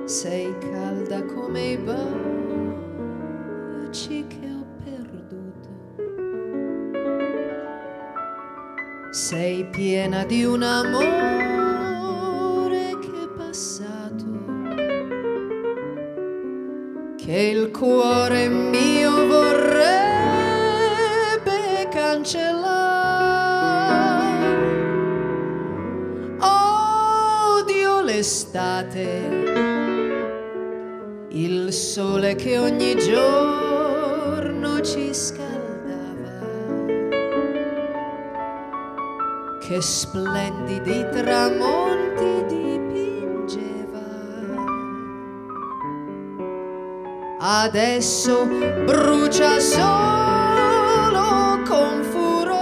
Sei calda come i baci che ho perduto. Sei piena di un amore che è passato, che il cuore mio vorrebbe cancellare. Odio l'estate, il sole che ogni giorno ci scaldava, che splendidi tramonti dipingeva. Adesso brucia solo con furor.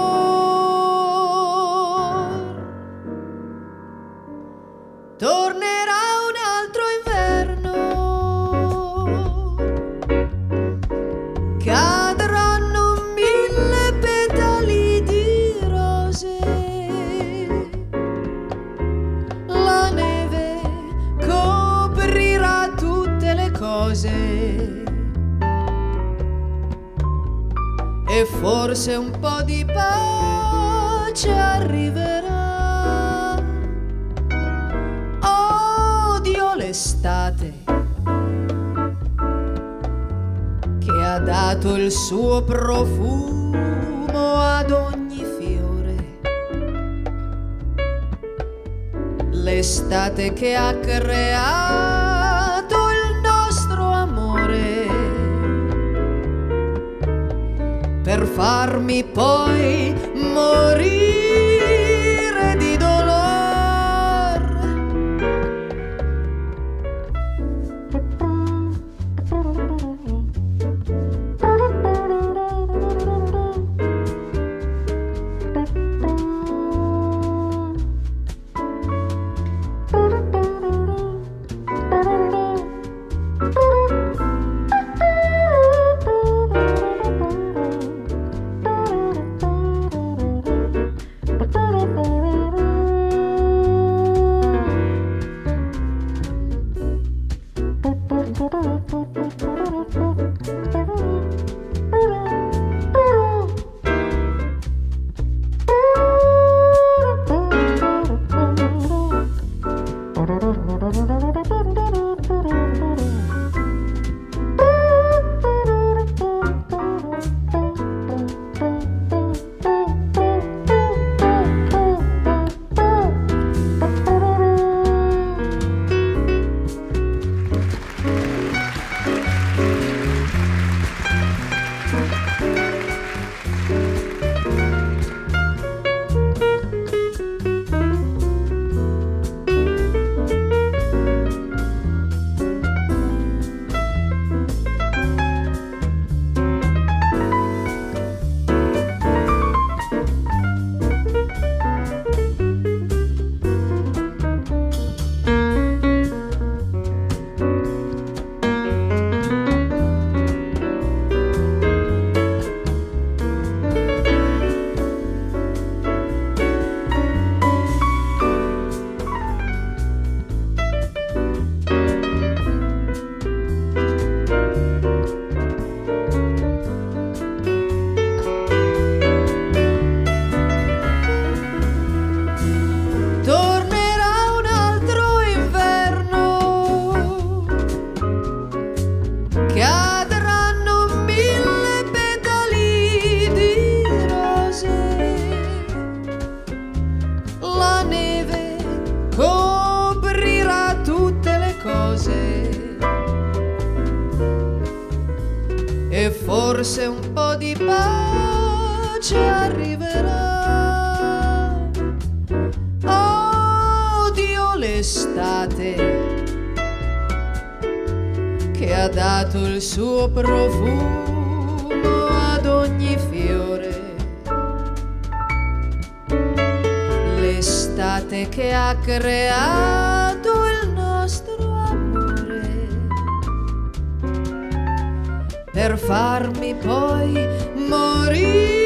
Tornerà un altro inverno, cadranno 1000 petali di rose, la neve coprirà tutte le cose e forse un po' di pace arriverà. Odio l'estate che ha dato il suo profumo ad ogni fiore, l'estate che ha creato il nostro amore, per farmi poi morire di dolore. Cadranno 1000 petali di rose, la neve coprirà tutte le cose e forse un po' di pace arriverà. Odio l'estate che ha dato il suo profumo ad ogni fiore, l'estate che ha creato il nostro amore, per farmi poi morire